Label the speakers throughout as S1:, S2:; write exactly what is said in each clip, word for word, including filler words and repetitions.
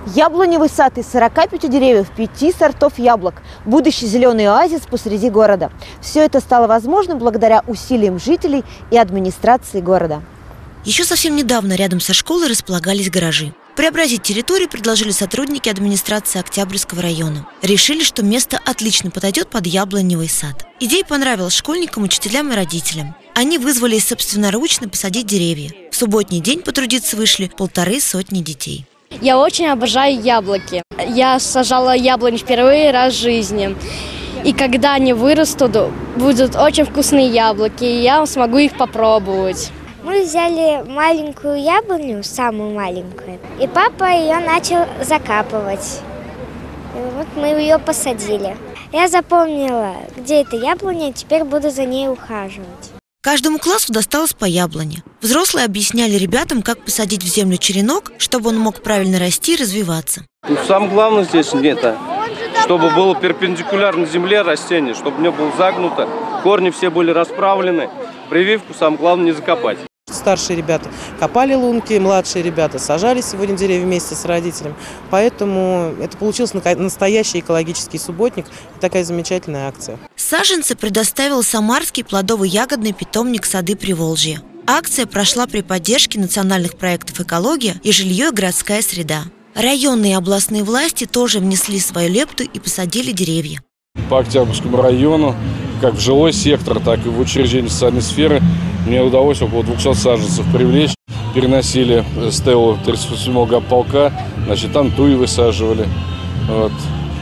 S1: Яблоневый сад из сорока пяти деревьев, пяти сортов яблок. Будущий зеленый оазис посреди города. Все это стало возможным благодаря усилиям жителей и администрации города.
S2: Еще совсем недавно рядом со школой располагались гаражи. Преобразить территорию предложили сотрудники администрации Октябрьского района. Решили, что место отлично подойдет под яблоневый сад. Идея понравилась школьникам, учителям и родителям. Они вызвались собственноручно посадить деревья. В субботний день потрудиться вышли полторы сотни детей.
S3: Я очень обожаю яблоки. Я сажала яблони впервые раз в жизни. И когда они вырастут, будут очень вкусные яблоки, и я смогу их попробовать.
S4: Мы взяли маленькую яблоню, самую маленькую, и папа ее начал закапывать. И вот мы ее посадили. Я запомнила, где эта яблоня, теперь буду за ней ухаживать.
S2: Каждому классу досталось по яблоне. Взрослые объясняли ребятам, как посадить в землю черенок, чтобы он мог правильно расти и развиваться.
S5: Ну, самое главное здесь это, чтобы было перпендикулярно земле растение, чтобы не было загнуто, корни все были расправлены. Прививку самое главное не закопать.
S6: Старшие ребята копали лунки, младшие ребята сажали сегодня деревья вместе с родителями. Поэтому это получился настоящий экологический субботник и такая замечательная акция.
S2: Саженцы предоставил Самарский плодово-ягодный питомник «Сады Приволжья». Акция прошла при поддержке национальных проектов «Экология» и «Жилье и городская среда». Районные и областные власти тоже внесли свою лепту и посадили деревья.
S7: По Октябрьскому району, как в жилой сектор, так и в учреждении социальной сферы, мне удалось около двухсот саженцев привлечь. Переносили стелу тридцать восьмого гапполка, значит, там туи высаживали. Вот.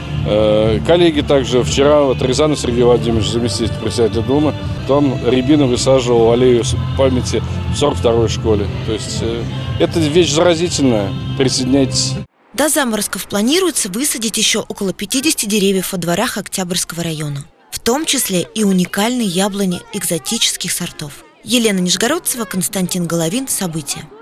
S7: Коллеги также вчера, вот Рязанов Сергей Владимирович, заместитель председателя Думы, там рябину высаживал аллею памяти в сорок второй школе. То есть это вещь заразительная, присоединяйтесь.
S2: До заморозков планируется высадить еще около пятидесяти деревьев во дворах Октябрьского района. В том числе и уникальные яблони экзотических сортов. Елена Нижегородцева, Константин Головин. События.